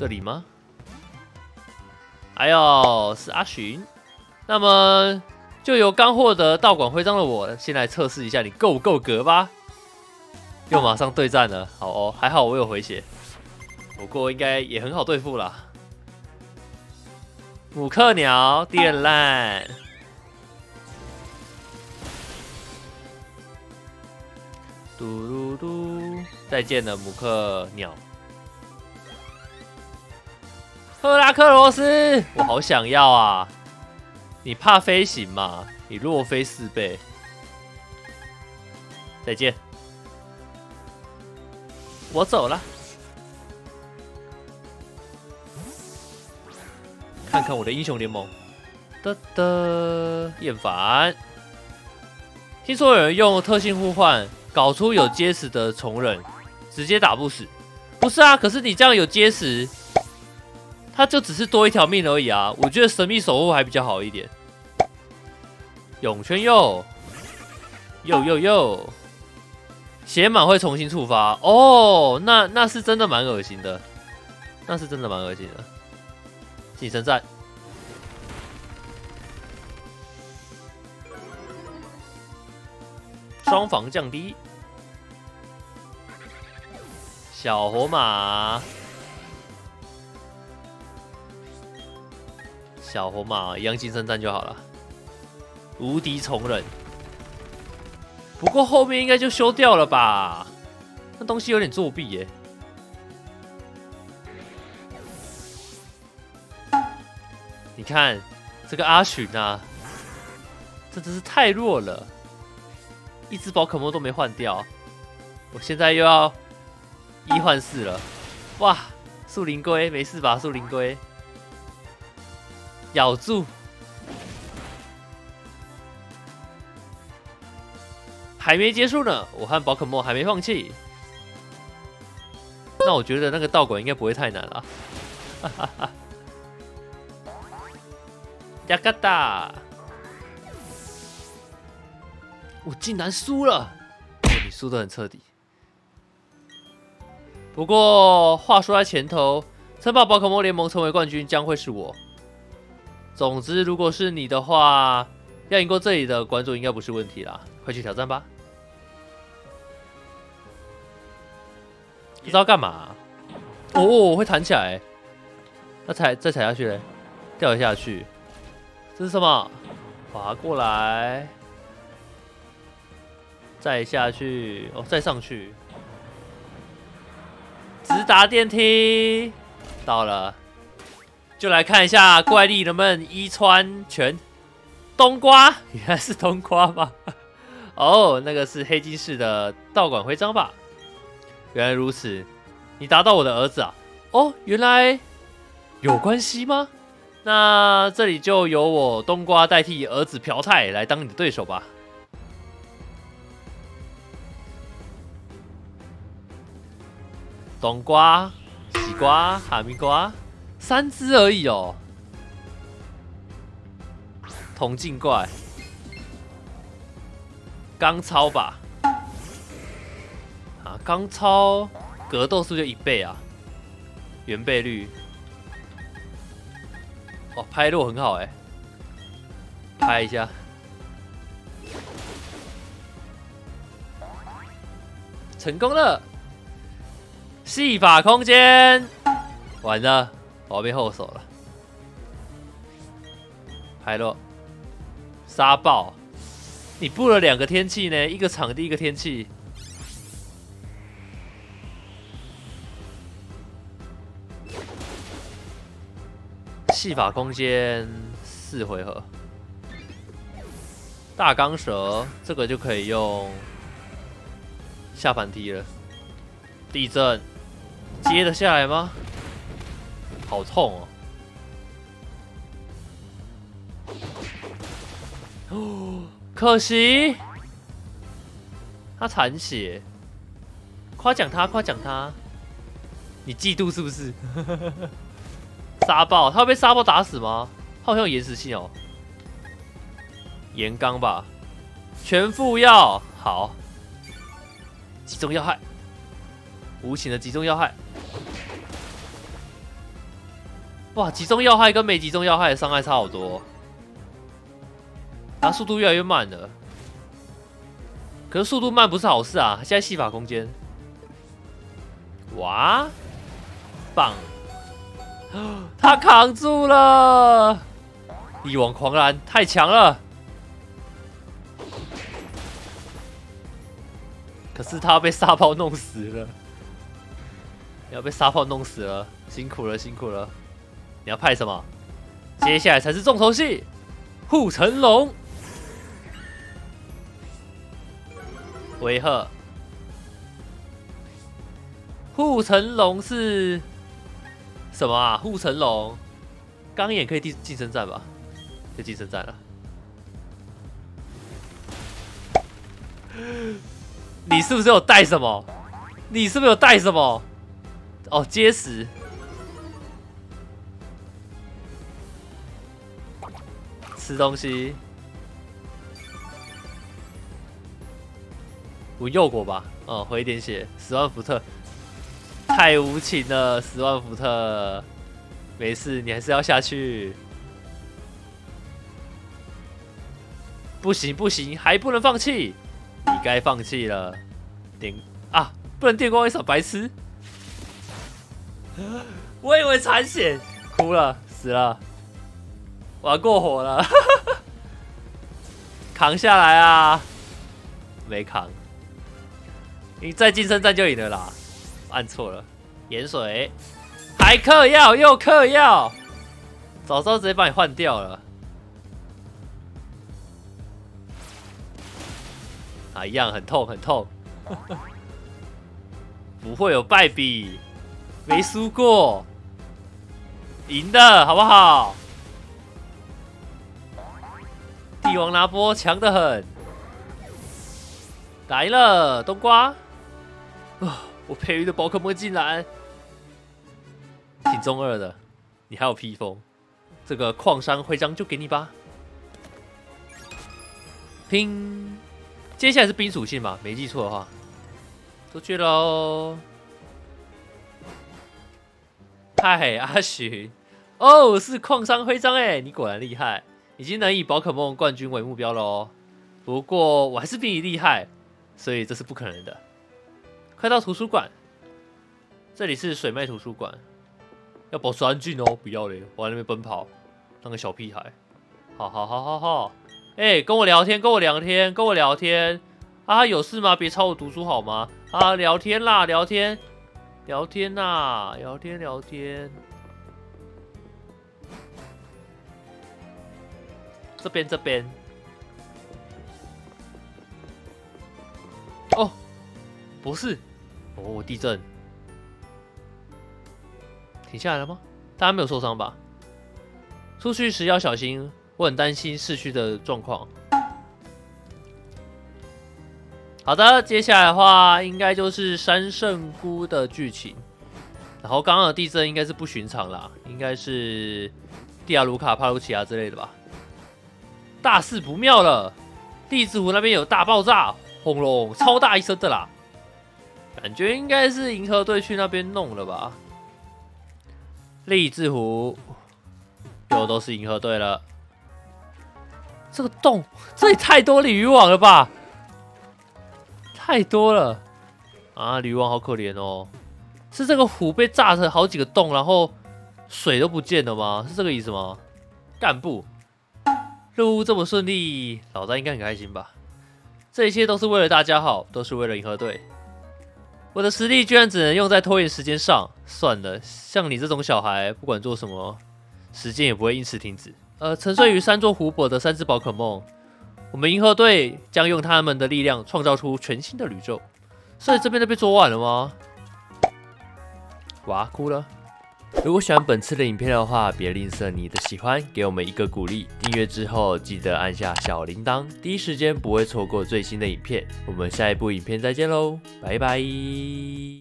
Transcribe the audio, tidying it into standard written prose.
这里吗？哎呦，是阿寻。那么就由刚获得道馆徽章的我，先来测试一下你够不够格吧。又马上对战了，好哦，还好我有回血，不过应该也很好对付啦。母克鸟电烂，嘟噜嘟，再见了母克鸟。赫拉克罗斯，我好想要啊！你怕飞行嘛？你弱飞4倍。再见，我走了。看看我的英雄联盟，厌烦。听说有人用特性互换搞出有结石的虫人，直接打不死。不是啊，可是你这样有结石。他就只是多一条命而已啊！我觉得神秘守护还比较好一点。涌圈又血满会重新触发哦，那是真的蛮恶心的，那是真的蛮恶心的。近身战，双防降低，小火马。小火马一样近身战就好了，无敌虫人。不过后面应该就修掉了吧？那东西有点作弊耶。你看这个阿寻啊，这真是太弱了，一只宝可梦都没换掉。我现在又要1换4了，哇！树林龟没事吧？树林龟。咬住，还没结束呢。我和宝可梦还没放弃。那我觉得那个道馆应该不会太难了。哈哈哈！呀嘎达！我竟然输了！你输得很彻底。不过话说在前头，称霸宝可梦联盟成为冠军将会是我。总之，如果是你的话，要赢过这里的馆主应该不是问题啦。快去挑战吧！不知道干嘛？哦，我会弹起来。那再踩下去嘞，掉下去。这是什么？滑过来，再下去，哦，再上去，直达电梯，到了。就来看一下怪力能不能一穿全。冬瓜，原来是冬瓜吗？哦，那个是黑金市的道馆徽章吧？原来如此，你打倒我的儿子啊？哦，原来有关系吗？那这里就由我冬瓜代替儿子朴泰来当你的对手吧。冬瓜、西瓜、哈密瓜。3只而已哦，铜镜怪，钢超吧？啊，钢超格斗数就1倍啊，原倍率。哦，拍落很好哎，拍一下，成功了！戏法空间，完了。我要变后手了，拍落杀爆！你布了2个天气呢，一个场地，一个天气。戏法空间4回合，大钢蛇这个就可以用下盘踢了。地震接得下来吗？好痛哦！可惜他残血，夸奖他，夸奖他。你嫉妒是不是？沙暴，他会被沙暴打死吗？他好像有延时性哦。岩钢吧，全副药好，击中要害，无情的击中要害。 哇，集中要害跟没集中要害的伤害差好多，然后速度越来越慢了。可是速度慢不是好事啊！现在戏法空间，哇，棒！他扛住了，力王狂澜太强了。可是他被沙炮弄死了，要被沙炮弄死了，辛苦了，辛苦了。你要派什么？接下来才是重头戏，护城龙。维赫，护城龙是什么啊？护城龙，钢眼可以近身战吧？可以近身战了。你是不是有带什么？你是不是有带什么？哦，结实。吃东西。无诱果吧？哦，回一点血，10万伏特，太无情了，10万伏特。没事，你还是要下去。不行不行，还不能放弃。你该放弃了。啊，不能电光一闪，白痴！我以为残血，哭了，死了，玩过火了，扛下来啊！没扛，你再近身战就赢了啦。按错了，盐水，还嗑药又嗑药，早知道直接把你换掉了。啊，一样很痛很痛，不会有败笔，没输过，赢的好不好？帝王拿波强得很，来了冬瓜，我培育的宝可梦竟然挺中二的，你还有披风，这个矿山徽章就给你吧，拼。接下来是冰属性吧，没记错的话。出去喽！嗨，阿寻，哦，是矿山徽章哎，你果然厉害，已经能以宝可梦冠军为目标了哦。不过我还是比你厉害，所以这是不可能的。快到图书馆，这里是水脉图书馆，要保持安静哦，不要嘞，我在那边奔跑，当个小屁孩。好。哎，跟我聊天。啊，有事吗？别吵我读书好吗？啊，聊天啦。这边。哦，不是。哦，地震。停下来了吗？大家没有受伤吧？出去时要小心。我很担心市区的状况。好的，接下来的话应该就是山圣姑的剧情。然后刚刚的地震应该是不寻常啦，应该是蒂亚卢卡、帕鲁奇亚之类的吧。大事不妙了，荔枝湖那边有大爆炸，轰隆，超大一声的啦。感觉应该是银河队去那边弄了吧。荔枝湖又都是银河队了。这个洞，这也太多鲤鱼网了吧！太多了啊！鲤鱼网好可怜哦。是这个湖被炸成好几个洞，然后水都不见了吗？是这个意思吗？干部，任务这么顺利，老大应该很开心吧？这一切都是为了大家好，都是为了银河队。我的实力居然只能用在拖延时间上，算了，像你这种小孩，不管做什么，时间也不会因此停止。沉睡于3座湖泊的3只宝可梦，我们银河队将用他们的力量创造出全新的宇宙。所以这边都被做完了吗？哇，哭了。如果喜欢本次的影片的话，别吝啬你的喜欢，给我们一个鼓励。订阅之后记得按下小铃铛，第一时间不会错过最新的影片。我们下一部影片再见喽，拜拜。